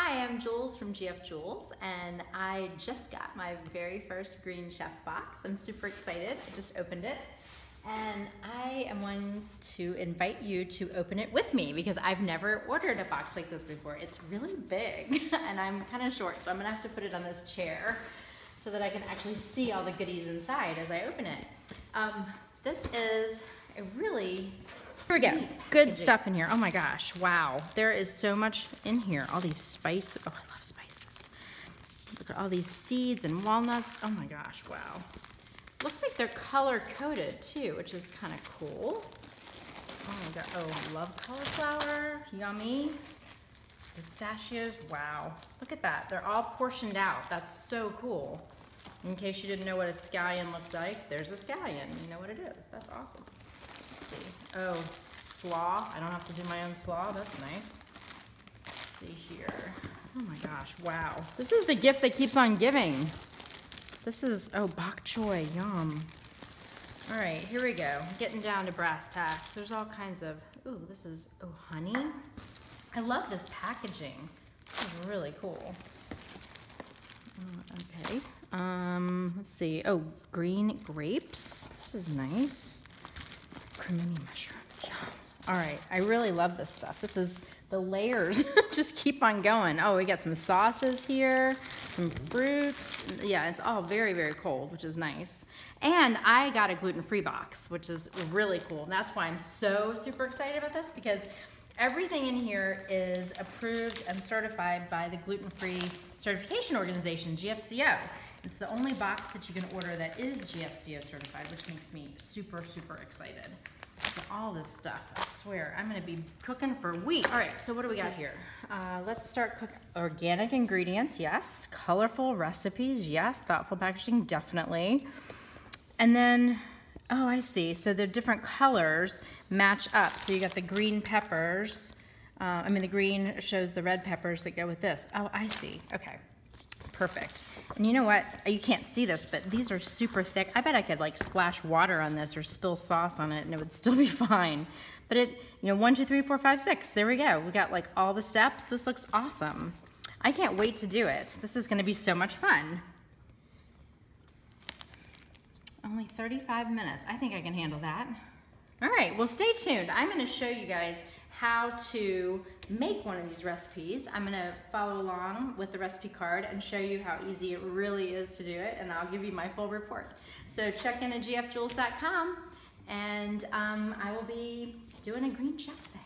Hi, I'm Jules from GfJules, and I just got my very first Green Chef box. I'm super excited. I just opened it, and I am wanting to invite you to open it with me because I've never ordered a box like this before. It's really big, and I'm kind of short, so I'm gonna have to put it on this chair so that I can actually see all the goodies inside as I open it. This is a really Here we go. Good stuff in here. Oh my gosh. Wow. There is so much in here. All these spices. Oh, I love spices. Look at all these seeds and walnuts. Oh my gosh. Wow. Looks like they're color coded too, which is kind of cool. Oh my god. Oh, I love cauliflower. Yummy. Pistachios. Wow. Look at that. They're all portioned out. That's so cool. In case you didn't know what a scallion looked like, there's a scallion. You know what it is. That's awesome. Let's see. Oh, slaw. I don't have to do my own slaw. That's nice. Let's see here. Oh my gosh. Wow. This is the gift that keeps on giving. This is, oh, bok choy. Yum. All right, here we go. Getting down to brass tacks. There's all kinds of, ooh, this is, oh, honey. I love this packaging. This is really cool. Okay. Let's see. Oh, green grapes. This is nice. Cremini mushrooms, yum. All right, I really love this stuff. This is, the layers just keep on going. Oh, we got some sauces here, some fruits. Yeah, it's all very, very cold, which is nice. And I got a gluten-free box, which is really cool. And that's why I'm so super excited about this, because everything in here is approved and certified by the gluten-free certification organization, GfCO. It's the only box that you can order that is GfCO certified, which makes me super, super excited. All this stuff, I swear, I'm gonna be cooking for weeks. All right, so what do we got here? Let's start cooking. Organic ingredients, yes. Colorful recipes, yes. Thoughtful packaging, definitely. And then, oh, I see. So the different colors match up. So you got the green peppers. The green shows the red peppers that go with this. Oh, I see. Okay. Perfect. And you know what? You can't see this, but these are super thick. I bet I could like splash water on this or spill sauce on it and it would still be fine. But it, 1, 2, 3, 4, 5, 6. There we go. We got like all the steps. This looks awesome. I can't wait to do it. This is going to be so much fun. Only 35 minutes. I think I can handle that. All right, well, stay tuned. I'm going to show you guys how to make one of these recipes. I'm gonna follow along with the recipe card and show you how easy it really is to do it, and I'll give you my full report. So check in at GfJules.com, and I will be doing a Green Chef thing.